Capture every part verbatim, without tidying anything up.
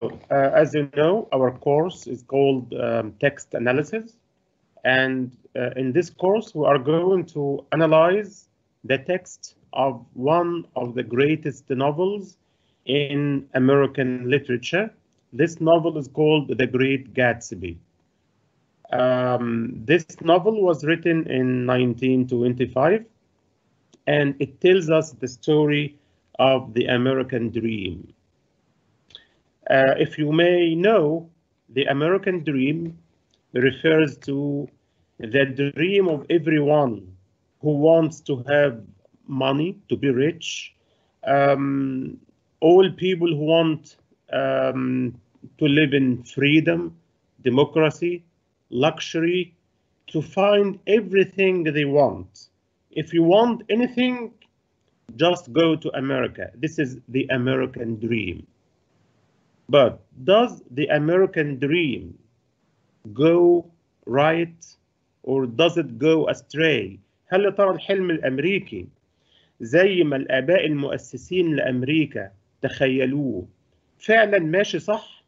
uh, as you know, our course is called um, text analysis. And uh, in this course, we are going to analyze the text of one of the greatest novels in American literature. This novel is called The Great Gatsby. Um, this novel was written in nineteen twenty-five, and it tells us the story of the American dream. Uh, if you may know, the American dream refers to the dream of everyone who wants to have money, to be rich, um, all people who want um, to live in freedom, democracy, luxury, to find everything they want. If you want anything, just go to America. This is the American dream. But does the American dream go right or does it go astray؟ هل يا ترى الحلم الأمريكي زي ما الآباء المؤسسين لأمريكا تخيلوه فعلا ماشي صح؟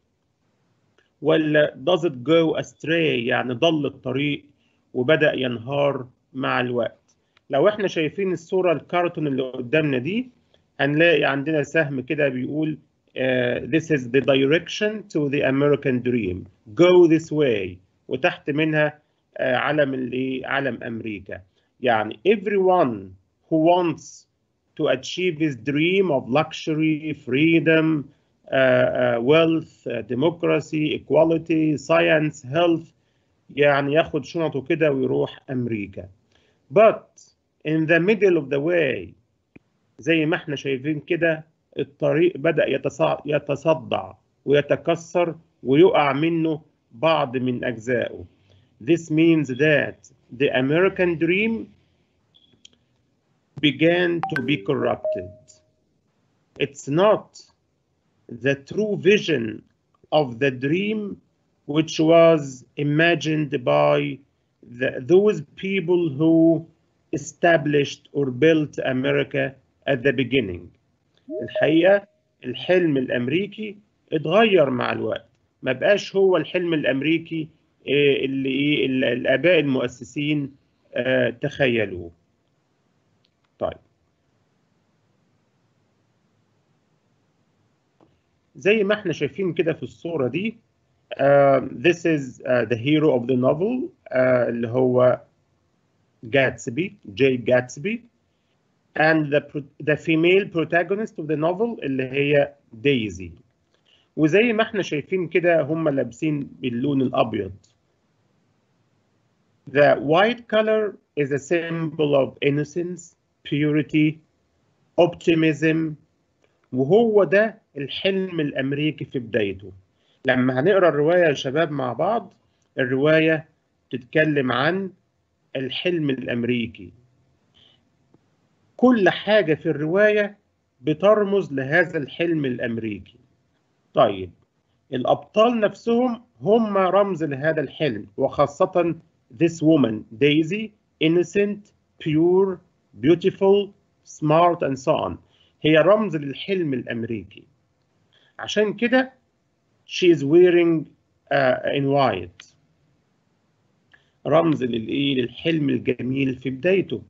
ولا does it go astray، يعني ضل الطريق وبدأ ينهار مع الوقت؟ لو احنا شايفين الصورة الكارتون اللي قدامنا دي هنلاقي عندنا سهم كده بيقول uh, this is the direction to the American dream, go this way، وتحت منها uh, علم الايه، علم أمريكا. يعني everyone who wants to achieve his dream of luxury, freedom, uh, uh, wealth, uh, democracy, equality, science, health، يعني ياخد شنطه كده ويروح أمريكا. But in the middle of the way، زي ما احنا شايفين كده الطريق بدأ يتصدع ويتكسر ويقع منه بعض من أجزائه. This means that the American dream began to be corrupted. It's not the true vision of the dream which was imagined by the, those people who established or built America at the beginning. الحقيقة الحلم الأمريكي اتغير مع الوقت، ما بقاش هو الحلم الأمريكي اللي الآباء المؤسسين تخيلوه. طيب، زي ما احنا شايفين كده في الصورة دي uh, this is uh, the hero of the novel uh, اللي هو Gatsby, Jay Gatsby, and the, the female protagonist of the novel اللي هي دايزي. وزي ما احنا شايفين كده هم لابسين باللون الأبيض. The white color is a symbol of innocence, purity, optimism، وهو ده الحلم الأمريكي في بدايته. لما هنقرأ الرواية يا شباب مع بعض، الرواية تتكلم عن الحلم الأمريكي. كل حاجة في الرواية بترمز لهذا الحلم الأمريكي. طيب، الأبطال نفسهم هم رمز لهذا الحلم، وخاصة this woman Daisy, innocent, pure, beautiful, smart and so on. هي رمز للحلم الأمريكي. عشان كده she is wearing uh, in white، رمز للإيه، للحلم الجميل في بدايته.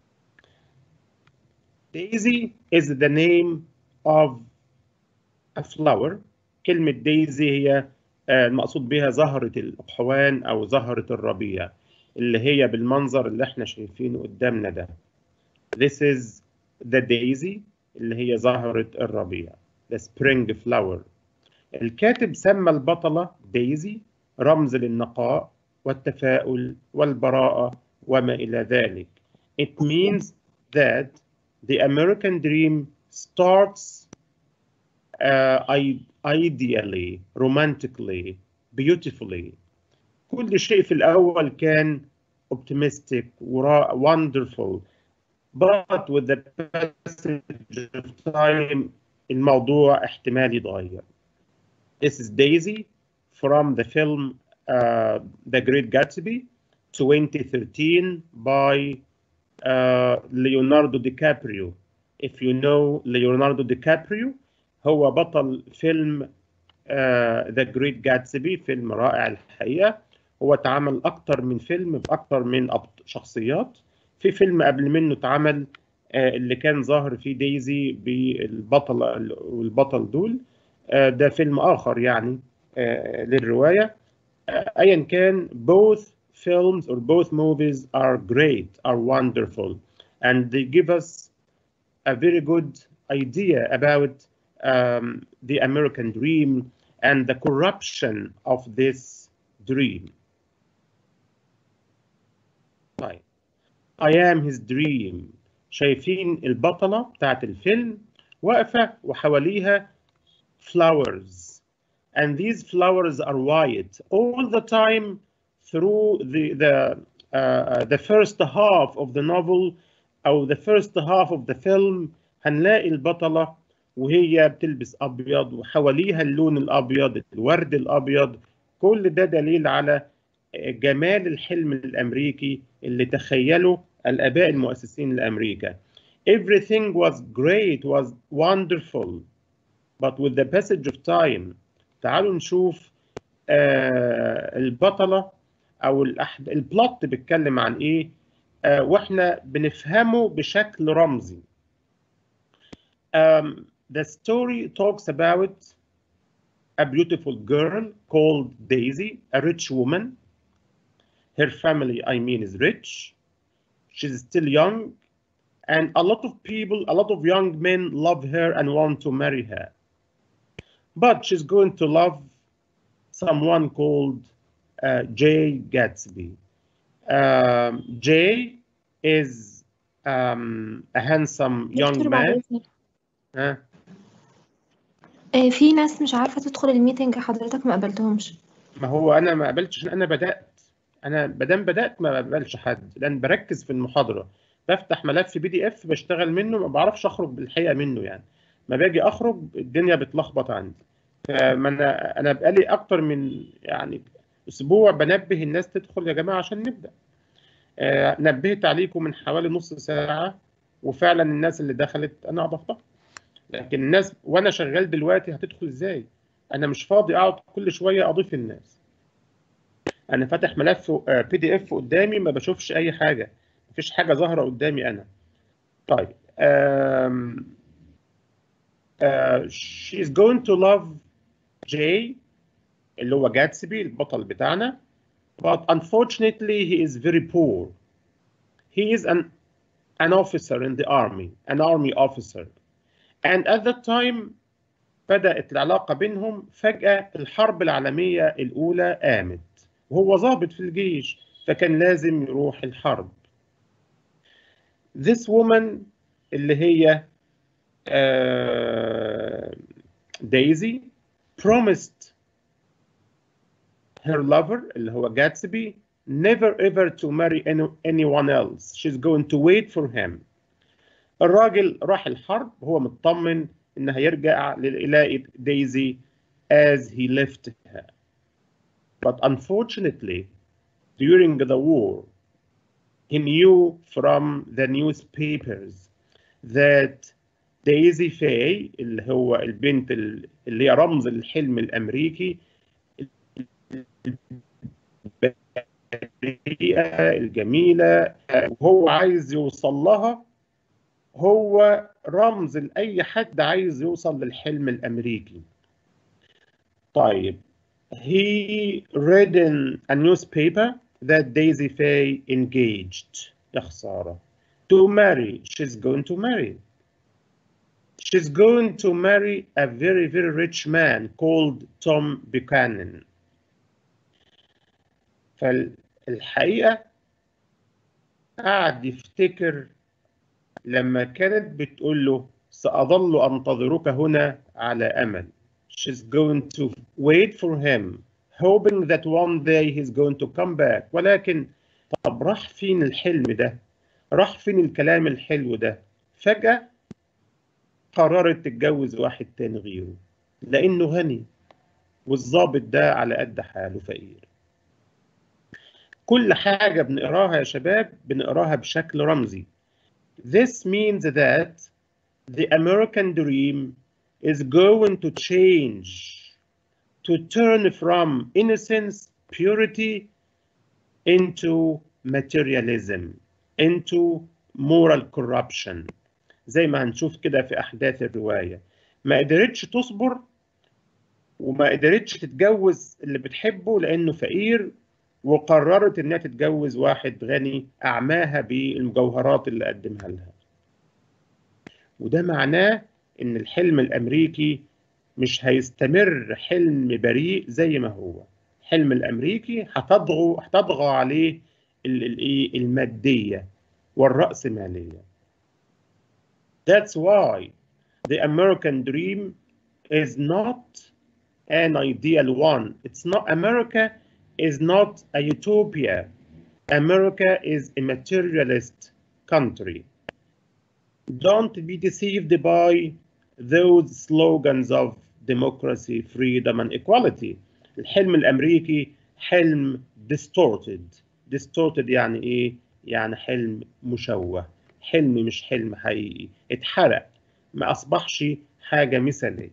Daisy is the name of a flower. كلمة دايزي هي المقصود بها زهرة الأقحوان أو زهرة الربيع، اللي هي بالمنظر اللي احنا شايفينه قدامنا ده. This is the daisy اللي هي زهرة الربيع، the spring flower. الكاتب سمى البطلة دايزي رمز للنقاء والتفاؤل والبراءة وما إلى ذلك. It means that the American dream starts uh, ideally, romantically, beautifully. كل شيء في الأول كان optimistic, wonderful, but with the passage of time الموضوع احتمال يتغير. This is Daisy from the film uh, The Great Gatsby twenty thirteen by uh, Leonardo DiCaprio. If you know Leonardo DiCaprio، هو بطل فيلم ذا جريت جاتسبي، فيلم رائع الحقيقة. هو اتعمل أكتر من فيلم بأكتر من شخصيات. في فيلم قبل منه اتعمل آه، اللي كان ظاهر فيه دايزي بالبطل والبطل دول. آه، ده فيلم آخر يعني آه، للرواية. آه، أيا كان both films or both movies are great, are wonderful, and they give us a very good idea about um, the American dream and the corruption of this dream. طيب I am his dream. شايفين البطلة بتاعت الفيلم واقفة وحواليها flowers, and these flowers are white all the time through the the uh, the first half of the novel أو the first half of the film. هنلاقي البطلة وهي بتلبس أبيض وحواليها اللون الأبيض، الورد الأبيض. كل ده دليل على جمال الحلم الأمريكي اللي تخيله الآباء المؤسسين لأمريكا. Everything was great, was wonderful, but with the passage of time. تعالوا نشوف آه البطلة أو الأحد... البلوت بيتكلم عن إيه آه وإحنا بنفهمه بشكل رمزي. Um, the story talks about a beautiful girl called Daisy, a rich woman. Her family, I mean, is rich. She's still young, and a lot of people, a lot of young men love her and want to marry her. But she's going to love someone called uh, Jay Gatsby. Um, Jay is um, a handsome young man. huh? آه، في ناس مش عارفة تدخل الميتنج، حضرتك ما قبلتهمش. ما هو انا ما قبلتش، انا بدات انا بدام بدات ما بقبلش حد، لان بركز في المحاضره. بفتح ملف بي دي اف بشتغل منه، ما بعرفش اخرج بالحقيقه منه. يعني ما باجي اخرج الدنيا بتلخبط عندي. فما انا انا بقالي اكتر من يعني اسبوع بنبه الناس تدخل يا جماعه عشان نبدا. آه نبهت عليكم من حوالي نص ساعه، وفعلا الناس اللي دخلت انا اضفتها. لكن الناس وانا شغال دلوقتي هتدخل ازاي؟ انا مش فاضي اقعد كل شويه اضيف الناس. انا فاتح ملف بي دي اف قدامي، ما بشوفش اي حاجه، مفيش حاجه ظاهره قدامي انا. طيب um, uh, she's going to love Jay اللي هو جاتسبي البطل بتاعنا. but unfortunately he is very poor. he is an an officer in the army, an army officer, and at that time بدأت العلاقة بينهم. فجأة الحرب العالمية الأولى قامت وهو ضابط في الجيش، فكان لازم يروح الحرب. This woman اللي هي uh, Daisy promised her lover اللي هو Gatsby never ever to marry any, anyone else. She's going to wait for him. الراجل راح الحرب وهو مطمن إنه هيرجع يلاقي Daisy as he left her. But unfortunately, during the war, he knew from the newspapers that Daisy Faye اللي هو البنت اللي هي رمز الحلم الأمريكي، البريئة الجميلة، وهو عايز يوصل لها. هو رمز لأي حد عايز يوصل للحلم الأمريكي. طيب he read in a newspaper that Daisy Faye engaged يا خسارة to marry. She's going to marry. She's going to marry a very very rich man called Tom Buchanan. فالحقيقة قاعد يفتكر لما كانت بتقول له سأظل أنتظرك هنا على أمل. She's going to wait for him hoping that one day he's going to come back. ولكن طب راح فين الحلم ده؟ راح فين الكلام الحلو ده؟ فجأة قررت تتجوز واحد تاني غيره لأنه غني، والظابط ده على قد حاله فقير. كل حاجة بنقراها يا شباب بنقراها بشكل رمزي. This means that the American dream is going to change to turn from innocence, purity into materialism, into moral corruption. زي ما هنشوف كده في أحداث الرواية، ما قدرتش تصبر وما قدرتش تتجوز اللي بتحبه لأنه فقير، وقررت إنها تتجوز واحد غني أعماها بالمجوهرات اللي قدمها لها. وده معناه إن الحلم الأمريكي مش هيستمر حلم بريء زي ما هو. الحلم الأمريكي هتطغى هتطغى عليه المادية والرأسمالية. That's why the American dream is not an ideal one. It's not, America is not a utopia. America is a materialist country. Don't be deceived by those slogans of democracy, freedom and equality. الحلم الأمريكي حلم distorted. distorted يعني إيه؟ يعني حلم مشوه، حلم مش حلم حقيقي، اتحرق، ما أصبحش حاجة مثالية.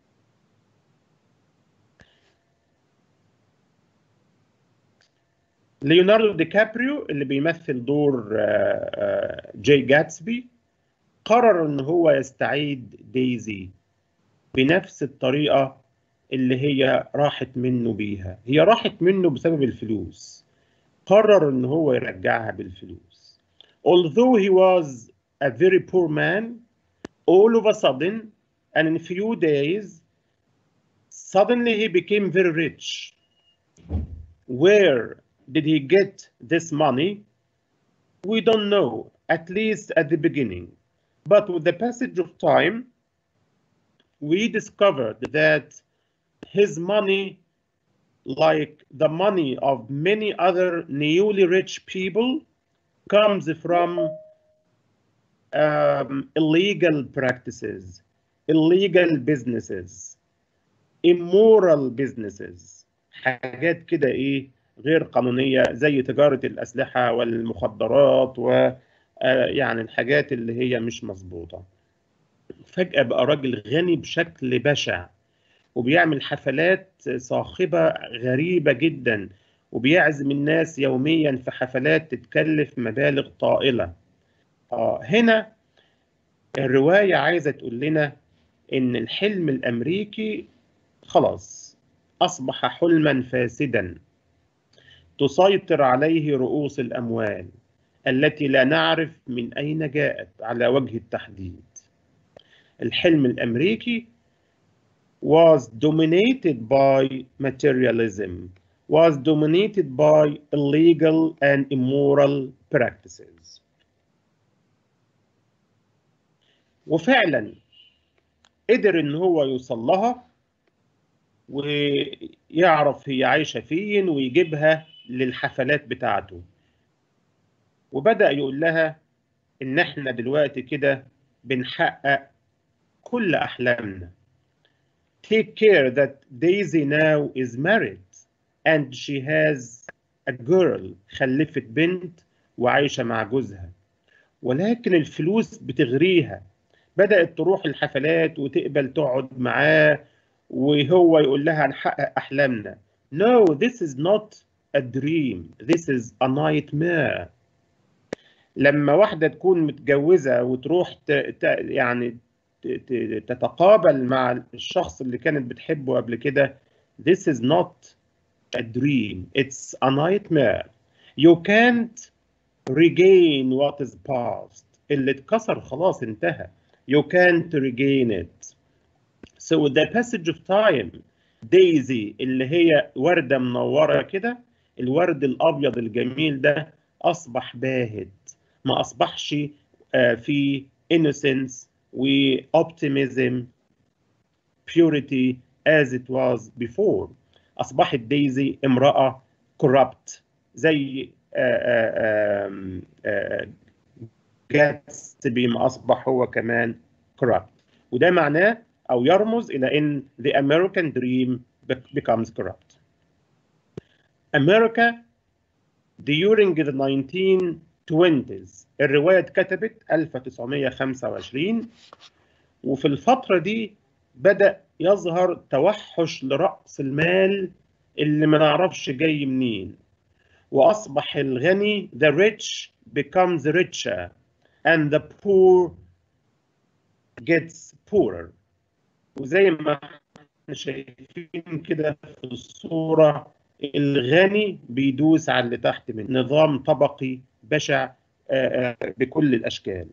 ليوناردو دي كابريو اللي بيمثل دور جاي جاتسبي قرر ان هو يستعيد دايزي بنفس الطريقة اللي هي راحت منه بيها. هي راحت منه بسبب الفلوس، قرر ان هو يرجعها بالفلوس. Although he was a very poor man, all of a sudden and in a few days suddenly he became very rich. Where did he get this money? We don't know, at least at the beginning. But with the passage of time, we discovered that his money, like the money of many other newly rich people, comes from um, illegal practices, illegal businesses, immoral businesses. حاجات كده ايه غير قانونية زي تجارة الأسلحة والمخدرات و يعني الحاجات اللي هي مش مظبوطة. فجأة بقى راجل غني بشكل بشع، وبيعمل حفلات صاخبة غريبة جدا، وبيعزم الناس يوميا في حفلات تتكلف مبالغ طائلة. آه هنا الرواية عايزة تقول لنا إن الحلم الأمريكي خلاص أصبح حلما فاسدا تسيطر عليه رؤوس الأموال التي لا نعرف من أين جاءت على وجه التحديد. الحلم الأمريكي was dominated by materialism, was dominated by illegal and immoral practices. وفعلا قدر إن هو يوصل لها ويعرف هي عايشة فين ويجيبها للحفلات بتاعته، وبدأ يقول لها إن إحنا دلوقتي كده بنحقق كل أحلامنا. Take care that Daisy now is married and she has a girl. خلفت بنت وعايشة مع جوزها، ولكن الفلوس بتغريها. بدأت تروح الحفلات وتقبل تقعد معاه وهو يقول لها هنحقق أحلامنا. No, this is not a dream. This is a nightmare. لما واحدة تكون متجوزة وتروح ت... ت... يعني ت... ت... تتقابل مع الشخص اللي كانت بتحبه قبل كده، this is not a dream. It's a nightmare. You can't regain what is past. اللي اتكسر خلاص انتهى. You can't regain it. So with the passage of time, Daisy اللي هي وردة منورة كده، الورد الأبيض الجميل ده أصبح باهت، ما أصبحش في innocence و optimism purity as it was before. أصبحت دايزي امرأة corrupt زي جاتسبي ما أصبح هو كمان corrupt. وده معناه أو يرمز إلى إن the American dream becomes corrupt. America during the nineteen twenties، الرواية اتكتبت ألف وتسعمية وخمسة وعشرين، وفي الفترة دي بدأ يظهر توحش لرأس المال اللي ما نعرفش جاي منين، وأصبح الغني the rich becomes richer and the poor gets poorer. وزي ما احنا شايفين كده في الصورة، الغني بيدوس على اللي تحت منه، نظام طبقي بشع بكل الأشكال.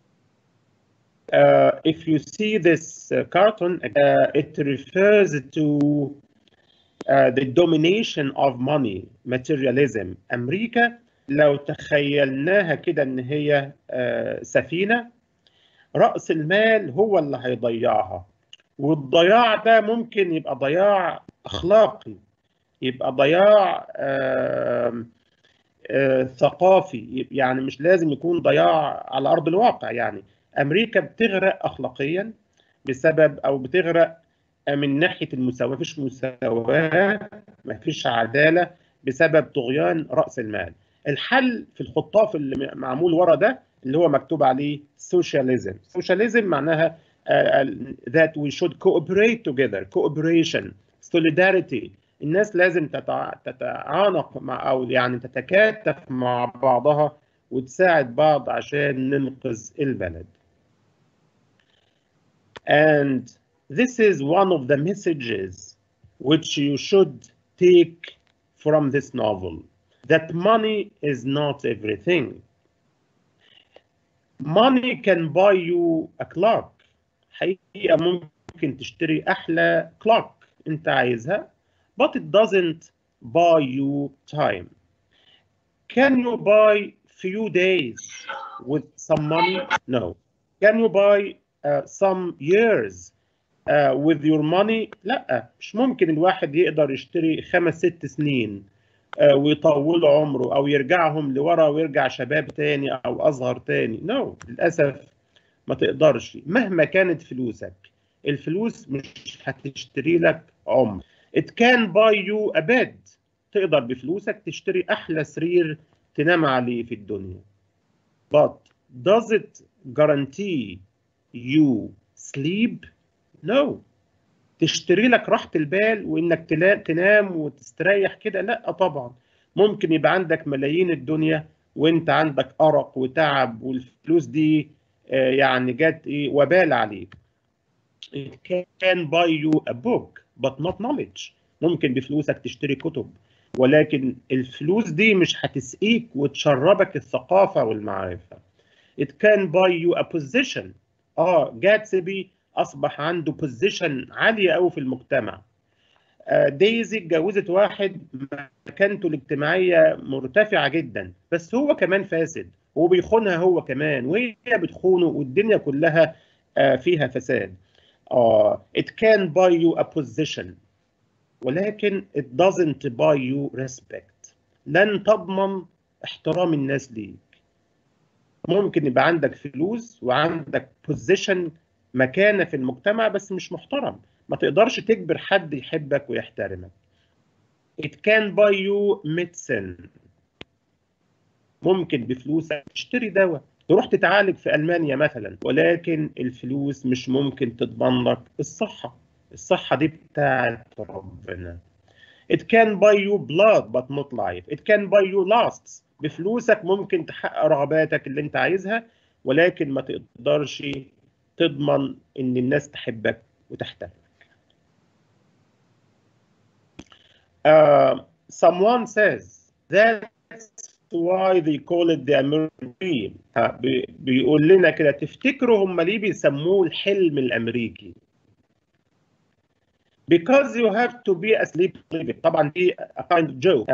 Uh, if you see this uh, cartoon, uh, it refers to uh, the domination of money, materialism. أمريكا لو تخيلناها كده إن هي uh, سفينة، رأس المال هو اللي هيضيعها، والضياع ده ممكن يبقى ضياع أخلاقي، يبقى ضياع uh, uh, ثقافي، يعني مش لازم يكون ضياع على أرض الواقع. يعني أمريكا بتغرق أخلاقيا بسبب، أو بتغرق من ناحية المساواة، مفيش مساواة، مفيش عدالة بسبب طغيان رأس المال. الحل في الخطاف اللي معمول ورا ده اللي هو مكتوب عليه socialism. socialism معناها uh, that we should cooperate together, cooperation, solidarity. الناس لازم تتع... تتعانق مع، أو يعني تتكاتف مع بعضها وتساعد بعض عشان ننقذ البلد. And this is one of the messages which you should take from this novel, that money is not everything. Money can buy you a clock. حقيقة ممكن تشتري أحلى clock أنت عايزها, but it doesn't buy you time. Can you buy few days with some money? No. Can you buy uh, some years uh, with your money? لا، مش ممكن الواحد يقدر يشتري خمس ست سنين uh, ويطول عمره، أو يرجعهم لورا ويرجع شباب تاني أو أصغر تاني. no، للأسف ما تقدرش. مهما كانت فلوسك، الفلوس مش هتشتري لك عمر. It can buy you a bed. تقدر بفلوسك تشتري أحلى سرير تنام عليه في الدنيا. But does it guarantee you sleep? No. تشتري لك راحة البال وإنك تنام وتستريح كده؟ لا طبعا. ممكن يبقى عندك ملايين الدنيا وإنت عندك أرق وتعب، والفلوس دي يعني جت إيه وبال عليك. It can buy you a book but not knowledge. ممكن بفلوسك تشتري كتب، ولكن الفلوس دي مش هتسقيك وتشربك الثقافة والمعرفة. It can buy you a position. اه جاتسبي أصبح عنده position عالية أوي في المجتمع. آه دايزي اتجوزت واحد مكانته الاجتماعية مرتفعة جدا، بس هو كمان فاسد وبيخونها هو كمان، وهي بتخونه، والدنيا كلها آه فيها فساد. آه it can buy you a position، ولكن it doesn't buy you respect. لن تضمن احترام الناس ليك. ممكن يبقى عندك فلوس وعندك position، مكانة في المجتمع، بس مش محترم. ما تقدرش تجبر حد يحبك ويحترمك. It can buy you medicine. ممكن بفلوسك تشتري دواء تروح تتعالج في ألمانيا مثلا، ولكن الفلوس مش ممكن تضمن لك الصحة. الصحة دي بتاعت ربنا. It can buy you blood but not life. It can buy you lusts. بفلوسك ممكن تحقق رغباتك اللي انت عايزها، ولكن ما تقدرش تضمن ان الناس تحبك وتحترمك. Uh, someone says that's why they call it the American dream. بيقول لنا كده، تفتكروا هم ليه بيسموه الحلم الأمريكي؟ Because you have to be asleep. طبعا دي a kind of joke.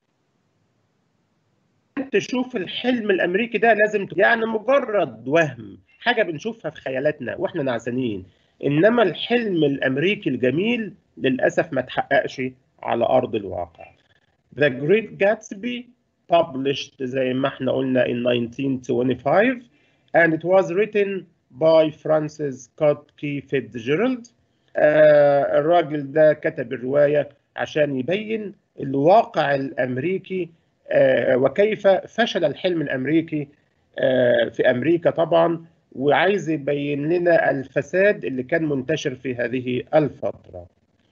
تشوف الحلم الأمريكي ده لازم يعني مجرد وهم، حاجة بنشوفها في خيالاتنا واحنا نعسانين، إنما الحلم الأمريكي الجميل للأسف ما تحققش على أرض الواقع. The Great Gatsby published زي ما احنا قلنا in nineteen twenty-five and it was written by Francis Scott Key Fitzgerald. آه الراجل ده كتب الرواية عشان يبين الواقع الأمريكي آه وكيف فشل الحلم الأمريكي آه في أمريكا طبعا، وعايز يبين لنا الفساد اللي كان منتشر في هذه الفترة.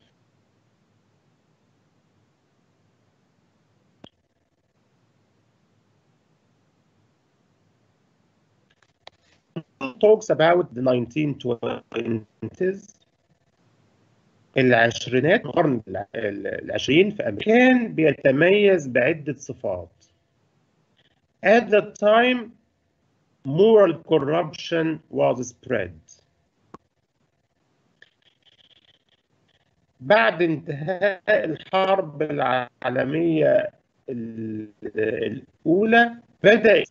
talks about the nineteen twenties. العشرينات، القرن العشرين في أمريكا كان بيتميز بعدة صفات. At the time, moral corruption was spread. بعد انتهاء الحرب العالمية الأولى بدأ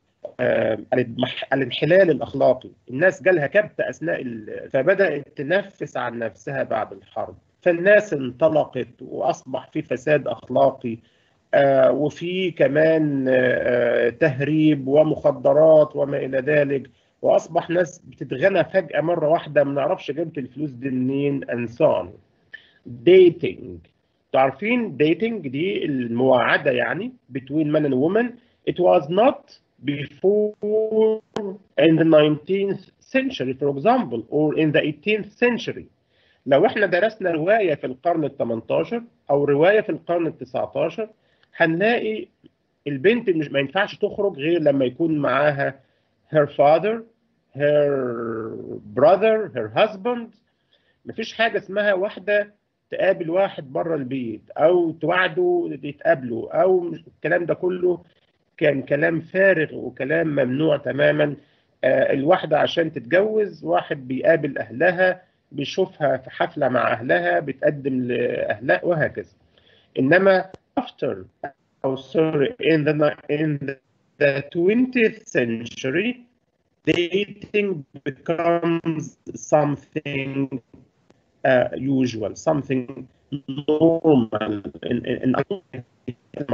الانحلال الأخلاقي، الناس جالها كبت أثناء فبدأت تنفس عن نفسها بعد الحرب، فالناس انطلقت وأصبح في فساد أخلاقي، آه وفي كمان آه تهريب ومخدرات وما إلى ذلك، وأصبح ناس بتتغنى فجأة مرة واحدة ما نعرفش جابت الفلوس دي منين and so on. dating. تعرفين dating دي المواعدة يعني between man and woman. It was not before in the nineteenth century for example or in the eighteenth century. لو احنا درسنا رواية في القرن الثمنتاشر أو رواية في القرن التسعتاشر هنلاقي البنت مش ما ينفعش تخرج غير لما يكون معاها her father, her brother, her husband. مفيش حاجة اسمها واحدة تقابل واحد بره البيت أو توعدوا يتقابلوا أو الكلام ده كله كان كلام فارغ وكلام ممنوع تماما. آه الواحدة عشان تتجوز واحد بيقابل أهلها، بيشوفها في حفلة مع أهلها، بتقدم لأهلها وهكذا. إنما after أو sorry in the in the twentieth century dating becomes something uh, usual, something normal in, in, in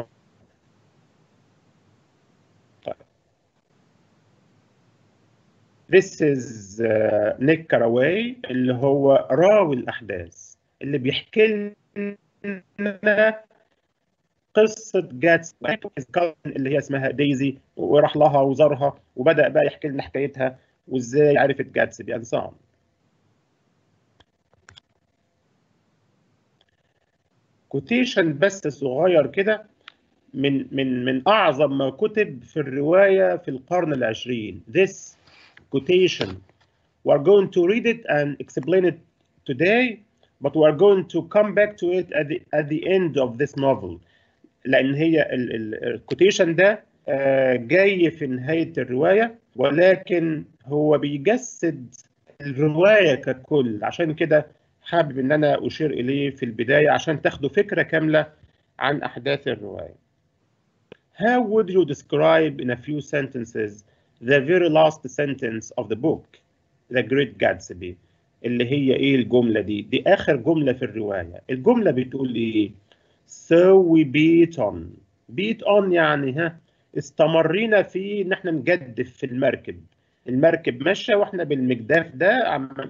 This is uh, Nick Carraway اللي هو راوي الأحداث اللي بيحكي لنا قصة جاتس اللي هي اسمها دايزي، وراح لها وزارها وبدأ بقى يحكي لنا حكايتها وازاي عرفت جاتسبي and so on. كوتيشن بس صغير كده من من من أعظم ما كتب في الرواية في القرن العشرين. This quotation we are going to read it and explain it today, but we are going to come back to it at the at the end of this novel. لأن هي الكوتيشن ده جاي في نهاية الرواية، ولكن هو بيجسد الرواية ككل، عشان كده حابب إن أنا أشير إليه في البداية عشان تاخدوا فكرة كاملة عن أحداث الرواية. How would you describe in a few sentences the very last sentence of the book, The Great Gatsby؟ اللي هي إيه الجملة دي؟ دي آخر جملة في الرواية. الجملة بتقول إيه؟ So we beat on. beat on يعني ها استمرينا في إن إحنا نجدف في المركب. المركب ماشية وإحنا بالمجداف ده عمالين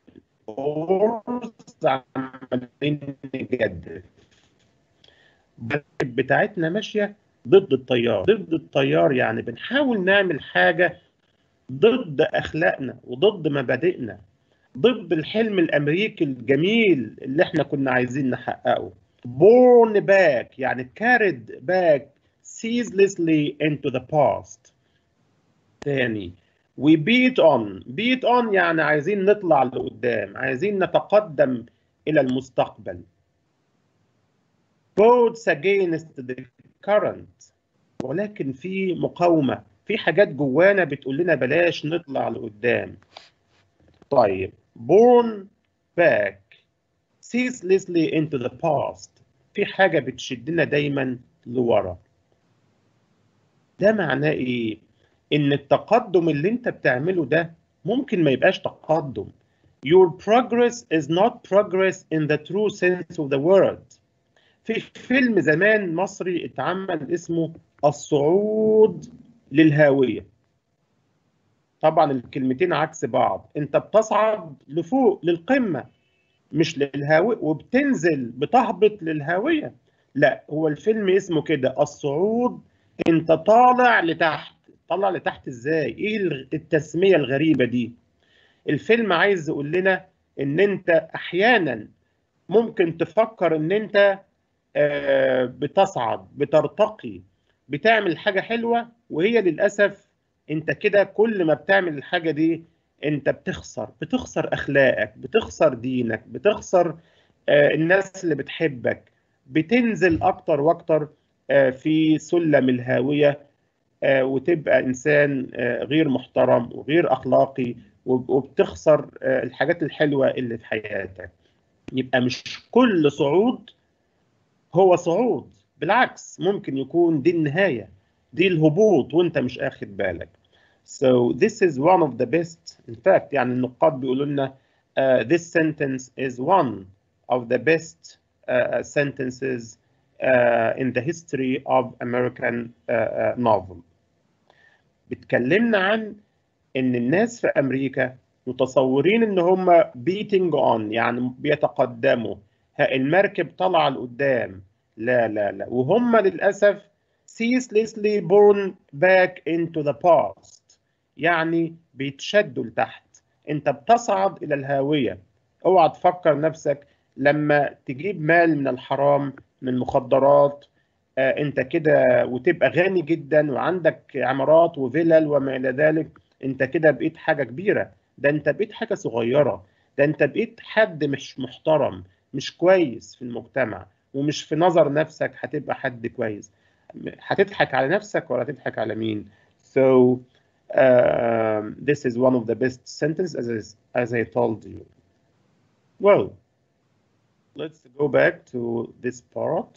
نجدف. المركب بتاعتنا ماشية ضد التيار. ضد التيار يعني بنحاول نعمل حاجة ضد أخلاقنا وضد مبادئنا، ضد الحلم الأمريكي الجميل اللي احنا كنا عايزين نحققه. born back يعني carried back ceaselessly into the past. تاني we beat on. beat on يعني عايزين نطلع لقدام، عايزين نتقدم إلى المستقبل. boats against the current. ولكن في مقاومة، في حاجات جوانا بتقول لنا بلاش نطلع لقدام. طيب born back ceaselessly into the past. في حاجة بتشدنا دايما لورا. ده معناه ايه؟ ان التقدم اللي انت بتعمله ده ممكن ما يبقاش تقدم. Your progress is not progress in the true sense of the word. في فيلم زمان مصري اتعمل اسمه الصعود للهاوية. طبعا الكلمتين عكس بعض، انت بتصعد لفوق للقمة مش للهاوية، وبتنزل بتهبط للهاوية. لا، هو الفيلم اسمه كده الصعود، انت طالع لتحت طلع لتحت ازاي؟ ايه التسمية الغريبة دي؟ الفيلم عايز يقول لنا ان انت احيانا ممكن تفكر ان انت آه، بتصعد، بترتقي، بتعمل حاجة حلوة، وهي للأسف انت كده كل ما بتعمل الحاجة دي انت بتخسر بتخسر اخلاقك، بتخسر دينك، بتخسر آه، الناس اللي بتحبك، بتنزل اكتر واكتر آه، في سلم الهاوية، آه، وتبقى انسان آه، غير محترم وغير اخلاقي، وب- وبتخسر آه، الحاجات الحلوة اللي في حياتك. يبقى مش كل صعود هو صعود، بالعكس ممكن يكون دي النهاية، دي الهبوط وانت مش اخد بالك. So this is one of the best. In fact يعني النقاد بيقولوا لنا uh, this sentence is one of the best uh, sentences uh, in the history of American uh, uh, novel. بتكلمنا عن ان الناس في امريكا متصورين ان هم beating on، يعني بيتقدموا، ها المركب طالعه لقدام. لا لا لا، وهم للاسف ceaselessly born back into the past، يعني بيتشدوا لتحت. انت بتصعد الى الهاويه. اوعى تفكر نفسك لما تجيب مال من الحرام، من المخدرات، آه انت كده وتبقى غني جدا وعندك عمارات وفلل وما الى ذلك، انت كده بقيت حاجة كبيرة. ده انت بقيت حاجة صغيرة، ده انت بقيت حد مش محترم، مش كويس في المجتمع، ومش في نظر نفسك هتبقى حد كويس. هتضحك على نفسك ولا تضحك على مين؟ So um, this is one of the best sentences as, I- as I told you. Well, let's go back to this part.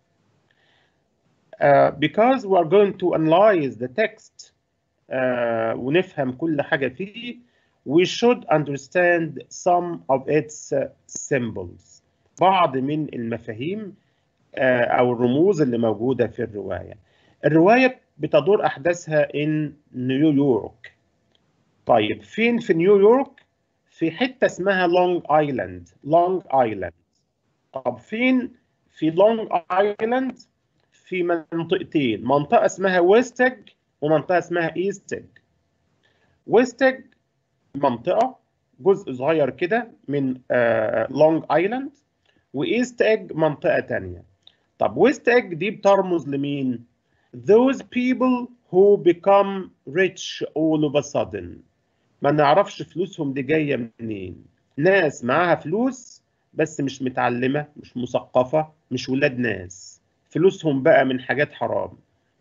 Uh, because we are going to analyze the text uh, ونفهم كل حاجة فيه, we should understand some of its uh, symbols. بعض من المفاهيم uh, أو الرموز اللي موجودة في الرواية. الرواية بتدور أحداثها in نيويورك. طيب فين في نيويورك؟ في حتة اسمها لونج آيلاند. لونج آيلاند. طب فين في لونج آيلاند؟ في منطقتين، منطقة اسمها ويستج ومنطقة اسمها ايستج. ويستج منطقة جزء صغير كده من لونج ايلاند، وايست ايج منطقة تانية. طب ويست ايج دي بترمز لمين؟ Those people who become rich all of a sudden. ما نعرفش فلوسهم دي جاية منين. ناس معاها فلوس بس مش متعلمة، مش مثقفة، مش ولاد ناس، فلوسهم بقى من حاجات حرام.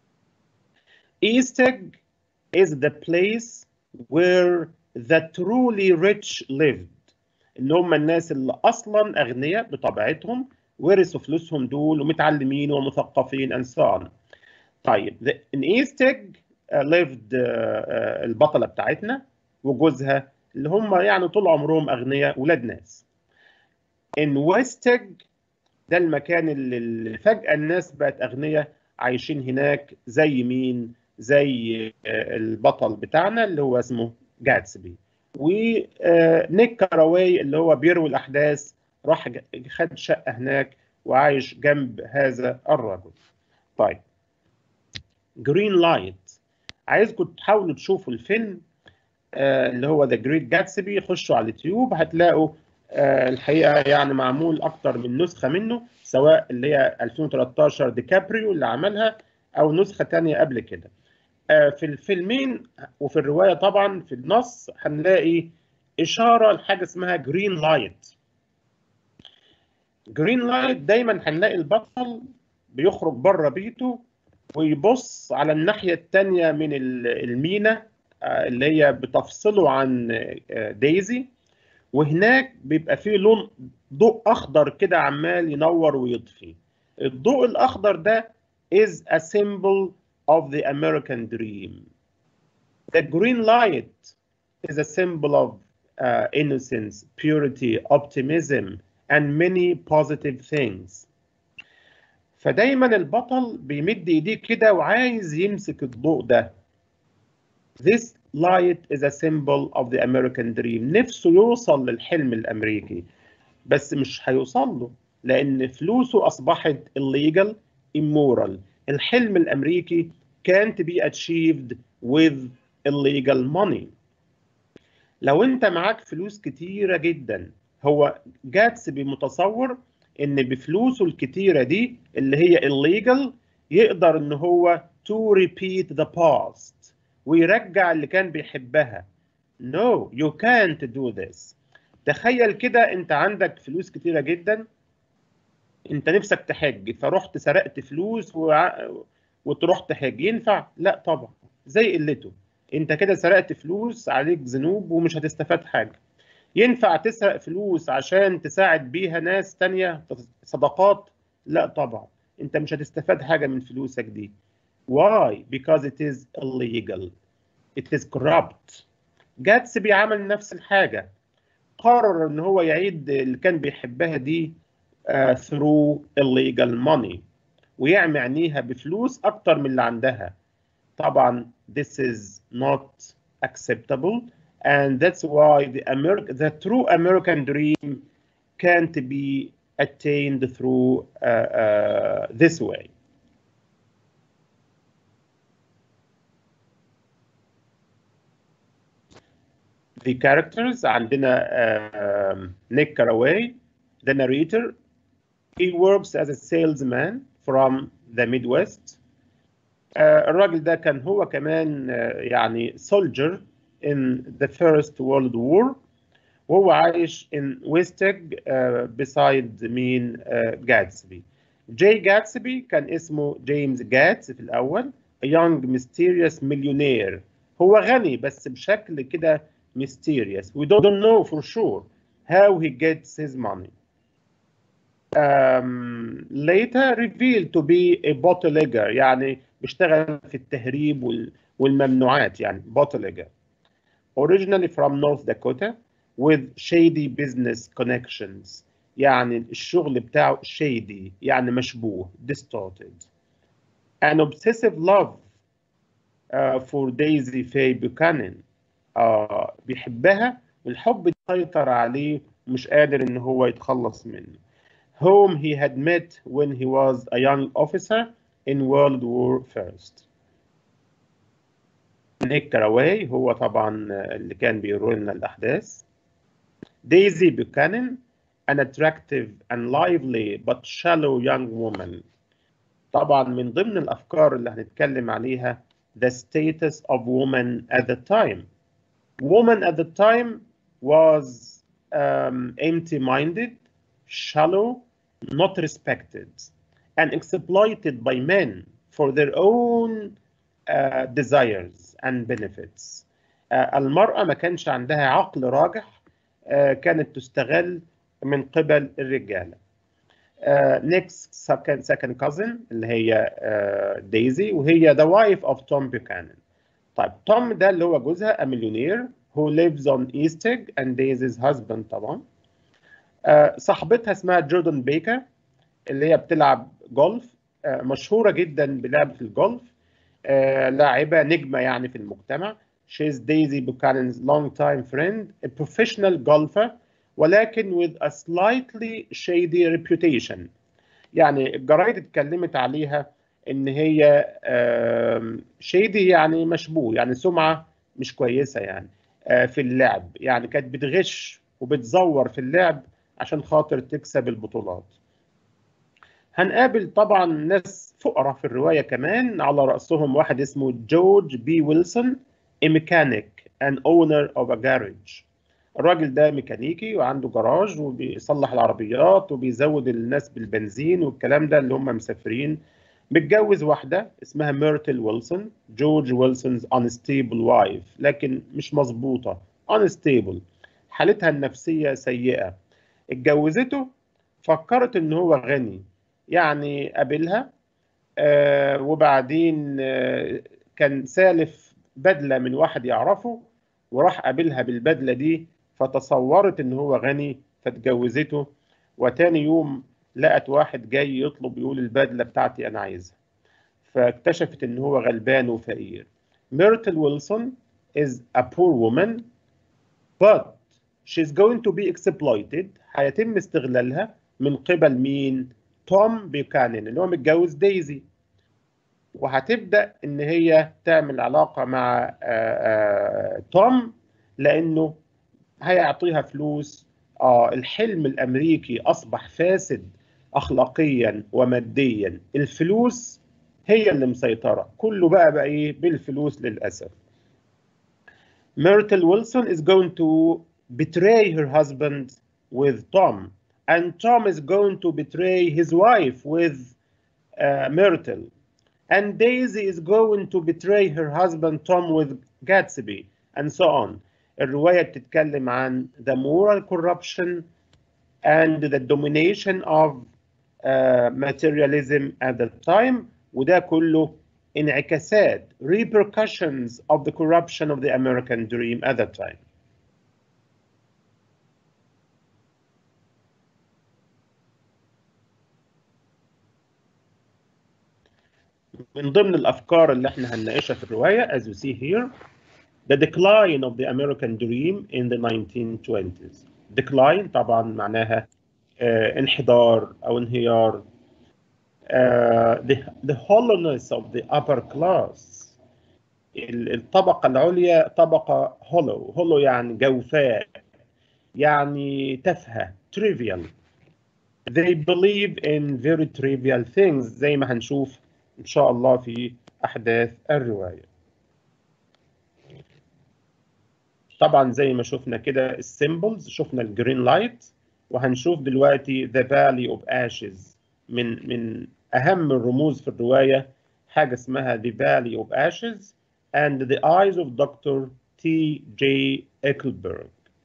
East Egg is the place where the truly rich lived. اللي هم الناس اللي اصلا اغنياء بطبيعتهم، ورثوا فلوسهم دول ومتعلمين ومثقفين and so on. طيب the, in East Egg uh, lived uh, uh, البطلة بتاعتنا وجوزها اللي هم يعني طول عمرهم اغنياء ولاد ناس. In West Egg ده المكان اللي فجأة الناس بقت اغنياء عايشين هناك، زي مين؟ زي البطل بتاعنا اللي هو اسمه جاتسبي. ونيك كاراواي اللي هو بيروي الأحداث راح خد شقة هناك وعايش جنب هذا الرجل. طيب جرين لايت، عايزكم تحاولوا تشوفوا الفيلم آه اللي هو ذا جريت جاتسبي. خشوا على اليوتيوب هتلاقوا آه الحقيقة يعني معمول أكتر من نسخة منه، سواء اللي هي ألفين وتلتاشر ديكابريو اللي عملها أو نسخة تانية قبل كده. في الفيلمين وفي الرواية طبعا في النص هنلاقي إشارة لحاجة اسمها جرين لايت. جرين لايت دايما هنلاقي البطل بيخرج بره بيته ويبص على الناحية التانية من المينا اللي هي بتفصله عن دايزي، وهناك بيبقى فيه لون ضوء أخضر كده عمال ينور ويطفي. الضوء الأخضر ده is a symbol of the American dream. The green light is a symbol of uh, innocence, purity, optimism, and many positive things. فدايما البطل بيمد ايديه كده وعايز يمسك الضوء ده. This light is a symbol of the American dream. نفسه يوصل للحلم الأمريكي بس مش هيوصل له لأن فلوسه أصبحت illegal, immoral. الحلم الأمريكي can't be achieved with illegal money. لو انت معاك فلوس كتيرة جدا، هو جاتسبي متصور ان بفلوسه الكتيرة دي اللي هي illegal يقدر ان هو to repeat the past ويرجع اللي كان بيحبها. No, you can't do this. تخيل كده انت عندك فلوس كتيرة جدا، انت نفسك تحج فرحت سرقت فلوس وع... وتروح تحج، ينفع؟ لا طبعا، زي قلته. انت كده سرقت فلوس، عليك ذنوب ومش هتستفاد حاجة. ينفع تسرق فلوس عشان تساعد بيها ناس تانية صدقات؟ لا طبعا، انت مش هتستفاد حاجة من فلوسك دي. Why? Because it is illegal. It is corrupt. جاتسبي عمل نفس الحاجة، قرر ان هو يعيد اللي كان بيحبها دي uh, through illegal money ويعمي عينيها بفلوس اكتر من اللي عندها. طبعا this is not acceptable, and that's why the American, the true American dream can't be attained through uh, uh, this way. The characters عندنا uh, Nick Carraway, the narrator. He works as a salesman from the Midwest. Uh, الراجل ده كان هو كمان uh, يعني soldier in the First World War، وهو عايش in Westeg uh, beside مين uh, جاتسبي. جاي جاتسبي كان اسمه جيمس جاتس في الأول، a young mysterious millionaire. هو غني بس بشكل كده mysterious. We don't know for sure how he gets his money. Um, later revealed to be a bootlegger، يعني بيشتغل في التهريب وال والممنوعات، يعني bootlegger. Originally from North Dakota with shady business connections، يعني الشغل بتاعه shady يعني مشبوه distorted. An obsessive love uh, for Daisy Faye Buchanan، uh, بيحبها والحب سيطر عليه ومش قادر ان هو يتخلص منه. Whom he had met when he was a young officer in World War First. نيك كاراواي هو طبعا اللي كان بيروي لنا الأحداث. Daisy Buchanan, an attractive and lively but shallow young woman. طبعا من ضمن الأفكار اللي هنتكلم عليها the status of woman at the time. Woman at the time was um, empty-minded, shallow, not respected, and exploited by men for their own uh, desires and benefits. Uh, المرأة ما كانش عندها عقل راجح، uh, كانت تستغل من قبل الرجالة. Uh, next second, second cousin اللي هي uh, دايزي، وهي the wife of Tom Buchanan. طيب توم ده اللي هو جوزها a millionaire who lives on Eastig and Daisy's husband طبعا. uh, صاحبتها اسمها جوردن بيكر اللي هي بتلعب جولف، uh, مشهورة جدا بلعبة الجولف، uh, لاعبة نجمة يعني في المجتمع. She is Daisy Buchanan's longtime friend, a professional golfer ولكن with a slightly shady reputation. يعني الجرايد اتكلمت عليها ان هي شيدي يعني مشبوه، يعني سمعة مش كويسة يعني في اللعب، يعني كانت بتغش وبتزور في اللعب عشان خاطر تكسب البطولات. هنقابل طبعا ناس فقراء في الرواية كمان، على رأسهم واحد اسمه جورج بي ويلسون، a mechanic and owner of a garage. الراجل ده ميكانيكي وعنده جراج وبيصلح العربيات وبيزود الناس بالبنزين والكلام ده اللي هم مسافرين. متجوز واحدة اسمها ميرتل ويلسون، جورج ويلسون's unstable wife، لكن مش مظبوطة، unstable، حالتها النفسية سيئة. اتجوزته فكرت ان هو غني، يعني قابلها آه وبعدين آه كان سالف بدلة من واحد يعرفه وراح قابلها بالبدلة دي، فتصورت ان هو غني فتجوزته، وتاني يوم لقت واحد جاي يطلب يقول البدلة بتاعتي انا عايزها، فاكتشفت ان هو غلبان وفقير. ميرتل ويلسون is a poor woman but she's going to be exploited، هيتم استغلالها من قبل مين؟ توم بيوكانن اللي هو متجوز دايزي. وهتبدأ إن هي تعمل علاقة مع آه، آه، توم، لأنه هيعطيها فلوس. آه الحلم الأمريكي أصبح فاسد أخلاقيا وماديا، الفلوس هي اللي مسيطرة، كله بقى بقى إيه بالفلوس للأسف. Myrtle Wilson is going to betray her husband with Tom, and Tom is going to betray his wife with uh, Myrtle, and Daisy is going to betray her husband Tom with Gatsby, and so on. الرواية بتتكلم عن the moral corruption and the domination of uh, materialism at the time، وده كله انعكاسات repercussions of the corruption of the American dream at that time. من ضمن الأفكار اللي احنا هنناقشها في الرواية as you see here the decline of the American dream in the nineteen twenties. decline طبعا معناها uh, انحدار أو انهيار. uh, the, the hollowness of the upper class. الطبقة العليا طبقة hollow. hollow يعني جوفاء، يعني تافهة trivial. they believe in very trivial things زي ما هنشوف إن شاء الله في أحداث الرواية. طبعا زي ما شفنا كده السيمبلز، شفنا الجرين لايت، وهنشوف دلوقتي the valley of ashes. من من أهم الرموز في الرواية حاجة اسمها the valley of ashes and the eyes of Doctor تي جي Eichelberg.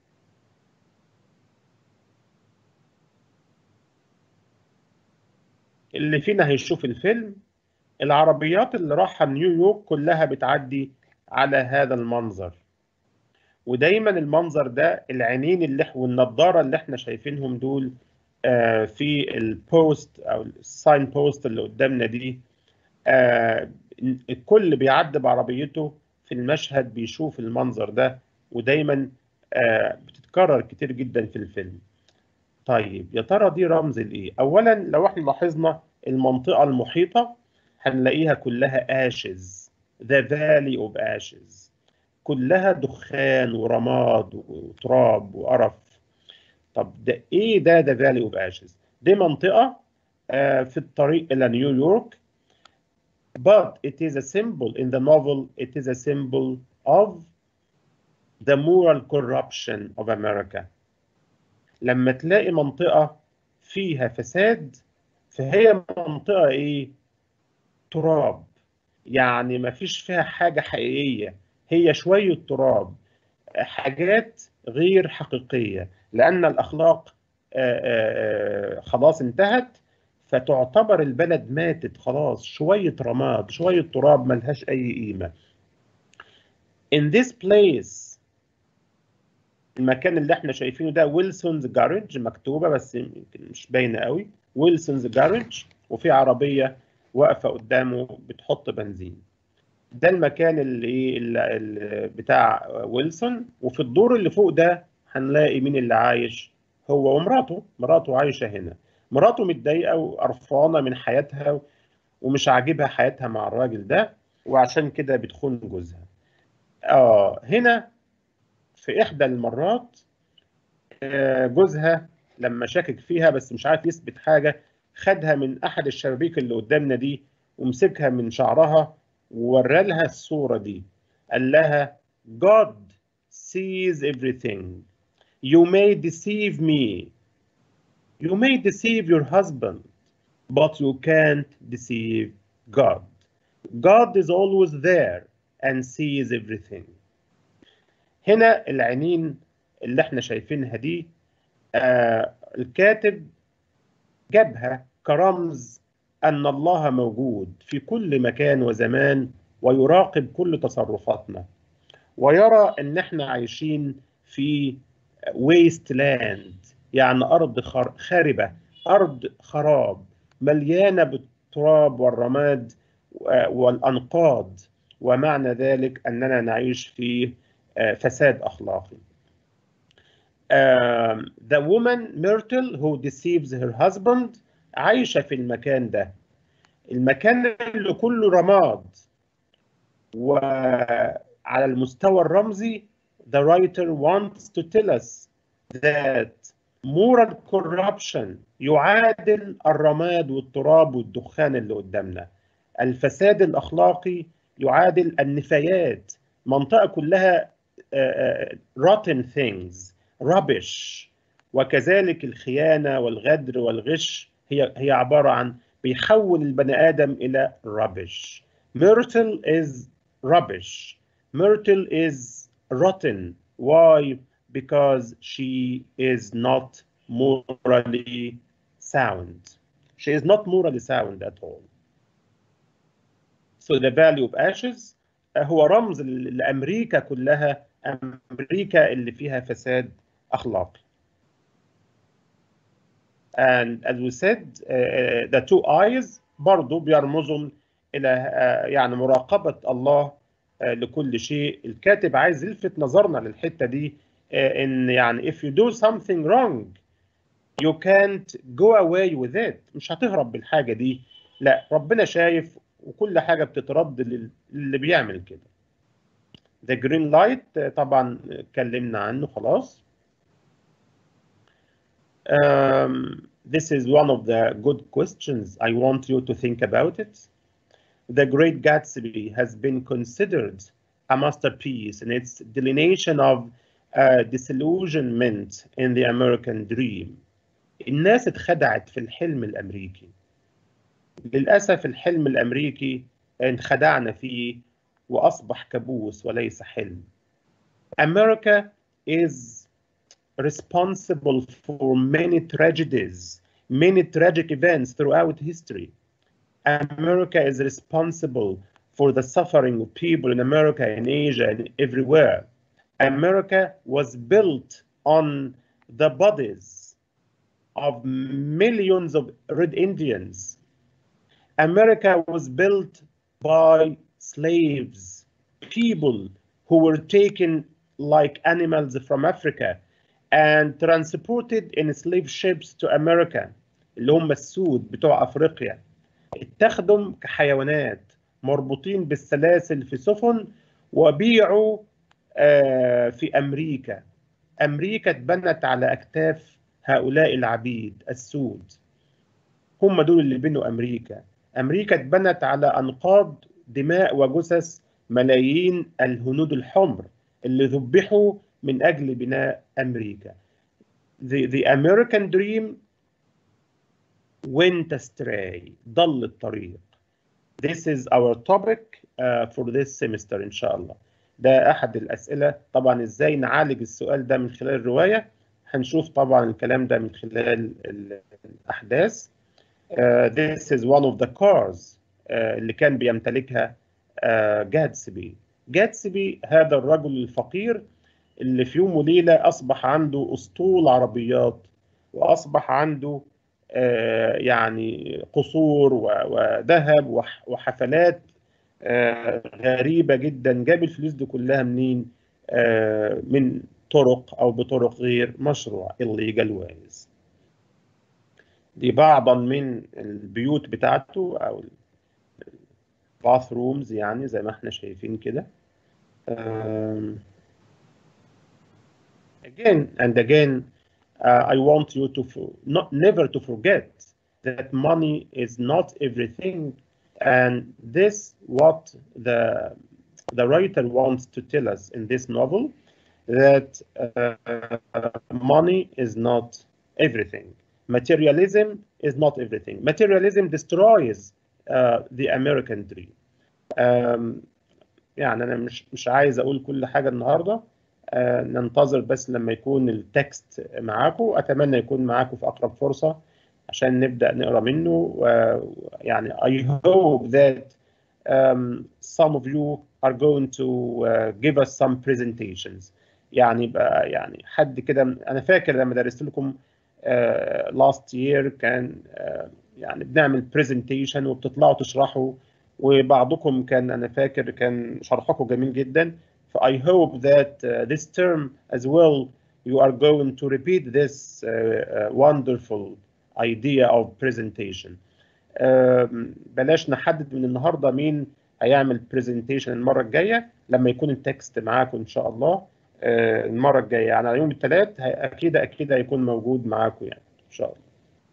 اللي فينا هيشوف الفيلم، العربيات اللي رايحة نيويورك كلها بتعدي على هذا المنظر، ودايما المنظر ده العينين اللي والنضاره اللي احنا شايفينهم دول آه في البوست او الساين بوست اللي قدامنا دي، آه الكل بيعدي بعربيته في المشهد بيشوف المنظر ده، ودايما آه بتتكرر كتير جدا في الفيلم. طيب يا ترى دي رمز لايه؟ اولا لو احنا لاحظنا المنطقه المحيطه هنلاقيها كلها ashes، the valley of ashes، كلها دخان ورماد وتراب وقرف. طب ده ايه ده؟ ده فالي اوف اشز، دي منطقه آه في الطريق الى نيويورك. but it is a symbol in the novel, it is a symbol of the moral corruption of America. لما تلاقي منطقه فيها فساد فهي منطقه ايه؟ تراب، يعني ما فيش فيها حاجه حقيقيه، هي شويه تراب، حاجات غير حقيقية، لأن الأخلاق خلاص انتهت، فتعتبر البلد ماتت خلاص، شوية رماد شوية تراب ملهاش أي قيمة. In this place، المكان اللي احنا شايفينه ده ويلسونز جارج، مكتوبة بس يمكن مش باينة قوي، ويلسونز جارج، وفي عربية واقفة قدامه بتحط بنزين. ده المكان اللي, اللي بتاع ويلسون، وفي الدور اللي فوق ده هنلاقي مين اللي عايش؟ هو ومراته. مراته عايشة هنا، مراته متضايقة وقرفانة من حياتها ومش عاجبها حياتها مع الراجل ده، وعشان كده بتخون جوزها. اه هنا في إحدى المرات آه جوزها لما شاكك فيها بس مش عارف يثبت حاجة، خدها من أحد الشبابيك اللي قدامنا دي ومسكها من شعرها وورى لها الصورة دي، قال لها God sees everything. You may deceive me. You may deceive your husband, but you can't deceive God. God is always there and sees everything. هنا العينين اللي احنا شايفينها دي آه الكاتب جابها كرمز أن الله موجود في كل مكان وزمان ويراقب كل تصرفاتنا، ويرى أن احنا عايشين في ويست لاند، يعني أرض خاربة، أرض خراب مليانة بالتراب والرماد والأنقاض، ومعنى ذلك أننا نعيش في فساد أخلاقي. Um, the woman Myrtle who deceives her husband عايشة في المكان ده، المكان اللي كله رماد وعلى المستوى الرمزي the writer wants to tell us that moral corruption يعادل الرماد والتراب والدخان اللي قدامنا. الفساد الأخلاقي يعادل النفايات، منطقة كلها uh, rotten things rubbish. وكذلك الخيانة والغدر والغش هي هي عبارة عن بيحول البني آدم إلى rubbish. Myrtle is rubbish. Myrtle is rotten. Why? Because she is not morally sound. She is not morally sound at all. So the value of ashes هو رمز لأمريكا كلها، أمريكا اللي فيها فساد أخلاقي. And as we said, uh, the two eyes برضو بيرمزوا إلى uh, يعني مراقبة الله uh, لكل شيء. الكاتب عايز يلفت نظرنا للحتة دي uh, إن يعني if you do something wrong you can't go away with it. مش هتهرب بالحاجة دي، لا، ربنا شايف وكل حاجة بتترد للي بيعمل كده. The green light uh, طبعا اتكلمنا عنه خلاص. Um, this is one of the good questions. I want you to think about it. The Great Gatsby has been considered a masterpiece in its delineation of uh, disillusionment in the American dream. الناس اتخدعت في الحلم الأمريكي. للأسف الحلم الأمريكي انخدعنا فيه وأصبح كابوس وليس حلم. America is responsible for many tragedies, many tragic events throughout history. America is responsible for the suffering of people in America, in Asia, and everywhere. America was built on the bodies of millions of Red Indians. America was built by slaves, people who were taken like animals from Africa and transported in slave ships to America، اللي هم السود بتوع أفريقيا، اتخذوا كحيوانات مربوطين بالسلاسل في سفن وبيعوا آه في أمريكا. أمريكا اتبنت على أكتاف هؤلاء العبيد السود، هم دول اللي بنوا أمريكا. أمريكا اتبنت على أنقاض دماء وجثث ملايين الهنود الحمر اللي ذبحوا من أجل بناء أمريكا. The, the American dream went astray. ضل الطريق. This is our topic uh, for this semester إن شاء الله. ده أحد الأسئلة. طبعا إزاي نعالج السؤال ده من خلال الرواية؟ هنشوف طبعا الكلام ده من خلال الأحداث. Uh, this is one of the cars uh, اللي كان بيمتلكها uh, جاتسبي. جاتسبي هذا الرجل الفقير اللي في يوم وليلة أصبح عنده أسطول عربيات وأصبح عنده آه يعني قصور وذهب وحفلات آه غريبة جدا. جاب الفلوس دي كلها منين؟ آه من طرق أو بطرق غير مشروع illegal ways. دي بعضا من البيوت بتاعته أو bathrooms يعني زي ما احنا شايفين كده. um, Again and again, uh, I want you to not never to forget that money is not everything, and this what the the writer wants to tell us in this novel, that uh, money is not everything. Materialism is not everything. Materialism destroys uh, the American dream. Um, يعني أنا مش مش عايز أقول كل حاجة النهاردة. آه ننتظر بس لما يكون التكست معاكم. أتمنى يكون معاكم في أقرب فرصة عشان نبدأ نقرأ منه. يعني I hope that um, some of you are going to uh, give us some presentations. يعني بقى يعني حد كده. أنا فاكر لما درست لكم uh, last year كان uh, يعني بنعمل presentation وبتطلعوا تشرحوا، وبعضكم كان أنا فاكر كان شرحكم جميل جدا. I hope that uh, this term as well you are going to repeat this uh, uh, wonderful idea of presentation. بلاش نحدد من النهارده مين هيعمل برزنتيشن المره الجايه، لما يكون التكست معاكم ان شاء الله المره الجايه، يعني على يوم الثلاث اكيد اكيد هيكون موجود معاكم يعني ان شاء الله.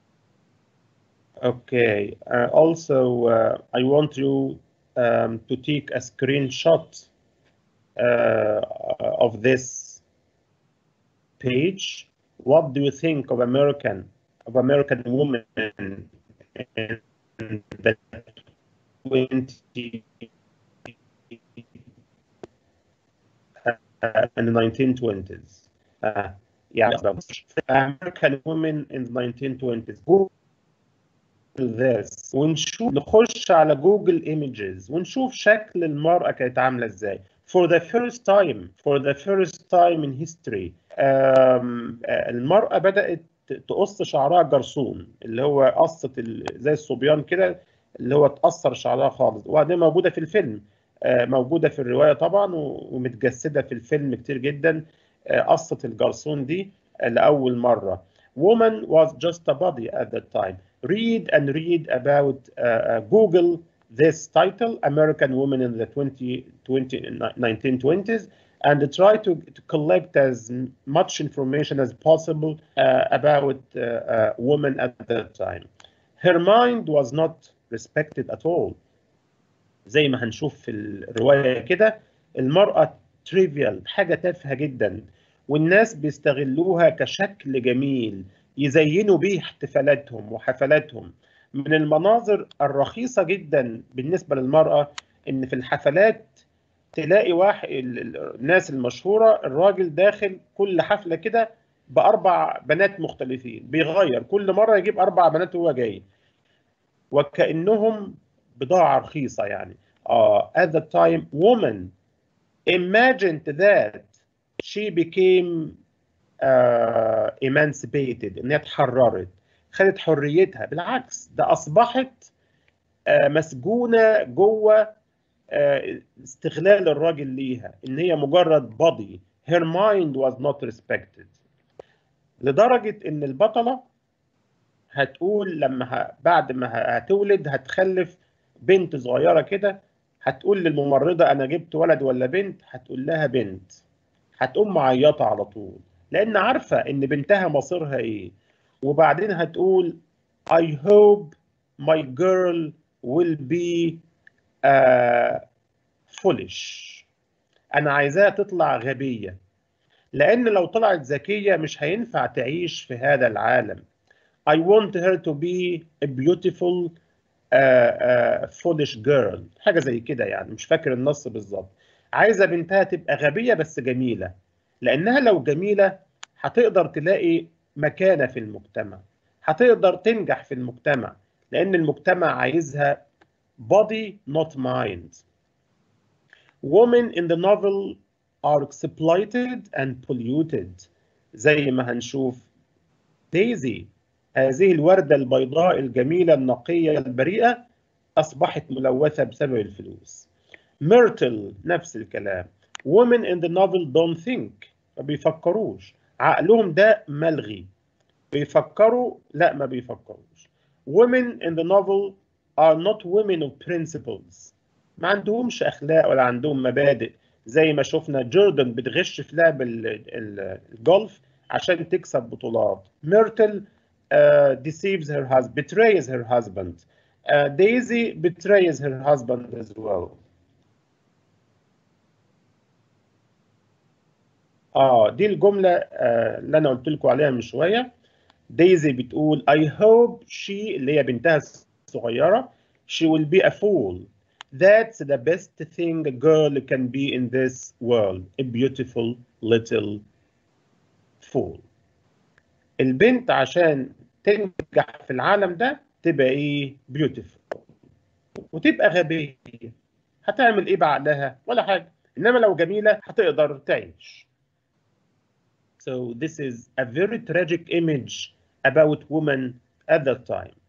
Okay. Uh, also, uh, I want you um, to take a screenshot uh, of this page. What do you think of American of American women in the twenty uh, in the nineteen twenties? Uh, yeah, American women in the nineteen twenties. this ونشوف نخش على جوجل ايمجز ونشوف شكل المرأة كانت عاملة ازاي for the first time for the first time in history. المرأة بدأت تقص شعرها جرسون، اللي هو قصة زي الصبيان كده، اللي هو تقصر شعرها خالص، وبعدين موجودة في الفيلم، موجودة في الرواية طبعا ومتجسدة في الفيلم كتير جدا. قصة الجرسون دي لأول مرة. Woman was just a body at that time. Read and read about uh, uh, Google this title, American Women in the nineteen twenties, and try to, to collect as much information as possible uh, about uh, uh, women at that time. Her mind was not respected at all. زي ما هنشوف في الرواية كده، المرأة trivial، حاجة تافهة جدا، والناس بيستغلوها كشكل جميل يزينوا بيه احتفالاتهم وحفلاتهم. من المناظر الرخيصة جدا بالنسبة للمرأة إن في الحفلات تلاقي واحد الناس المشهورة الراجل داخل كل حفلة كده بأربع بنات مختلفين، بيغير كل مرة يجيب أربع بنات وهو جاي، وكأنهم بضاعة رخيصة يعني. uh, at the time woman imagined that she became uh, emancipated، ان هي اتحررت، خدت حريتها. بالعكس ده اصبحت uh, مسجونه جوه uh, استغلال الراجل ليها، ان هي مجرد body. her mind was not respected. لدرجه ان البطله هتقول لما ه... بعد ما هتولد هتخلف بنت صغيره كده، هتقول للممرضه انا جبت ولد ولا بنت؟ هتقول لها بنت. هتقوم معيطه على طول لان عارفه ان بنتها مصيرها ايه. وبعدين هتقول I hope my girl will be uh, foolish. انا عايزاها تطلع غبيه، لان لو طلعت ذكيه مش هينفع تعيش في هذا العالم. I want her to be a beautiful uh, uh, foolish girl، حاجه زي كده يعني، مش فاكر النص بالظبط. عايزه بنتها تبقى غبيه بس جميله، لانها لو جميله هتقدر تلاقي مكانه في المجتمع، هتقدر تنجح في المجتمع، لان المجتمع عايزها body not mind. Women in the novel are exploited and polluted. زي ما هنشوف دايزي، هذه الوردة البيضاء الجميلة النقية البريئة أصبحت ملوثة بسبب الفلوس. ميرتل نفس الكلام. Women in the novel don't think، ما بيفكروش، عقلهم ده ملغي. بيفكروا لا ما بيفكروش. Women in the novel are not women of principles، ما عندهمش أخلاق ولا عندهم مبادئ. زي ما شفنا جوردن بتغش في لعب الجولف عشان تكسب بطولات. ميرتل uh, deceives her husband, betrays her husband. Uh, Daisy betrays her husband as well. اه دي الجملة آه اللي أنا قلت لكم عليها من شوية. دايزي بتقول I hope she، اللي هي بنتها الصغيرة، she will be a fool. That's the best thing a girl can be in this world, a beautiful little fool. البنت عشان تنجح في العالم ده تبقى ايه؟ beautiful، وتبقى غبية. هتعمل ايه بعقلها؟ ولا حاجة. انما لو جميلة هتقدر تعيش. So this is a very tragic image about women at that time.